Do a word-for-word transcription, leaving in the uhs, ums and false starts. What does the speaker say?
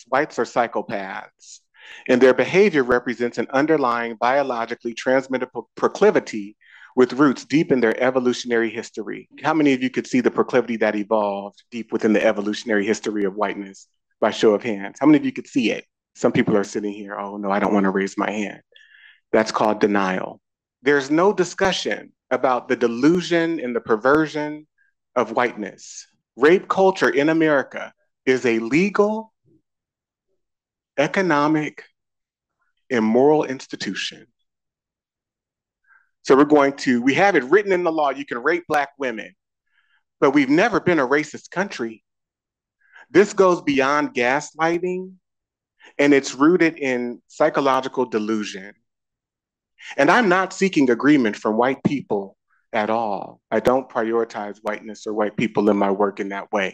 whites are psychopaths, and their behavior represents an underlying biologically transmittable proclivity with roots deep in their evolutionary history. How many of you could see the proclivity that evolved deep within the evolutionary history of whiteness by show of hands? How many of you could see it? Some people are sitting here, oh no, I don't want to raise my hand. That's called denial. There's no discussion about the delusion and the perversion of whiteness. Rape culture in America is a legal, economic, and moral institution. So we're going to, we have it written in the law, you can rape Black women, but we've never been a racist country. This goes beyond gaslighting, and it's rooted in psychological delusion. And I'm not seeking agreement from white people at all. I don't prioritize whiteness or white people in my work in that way.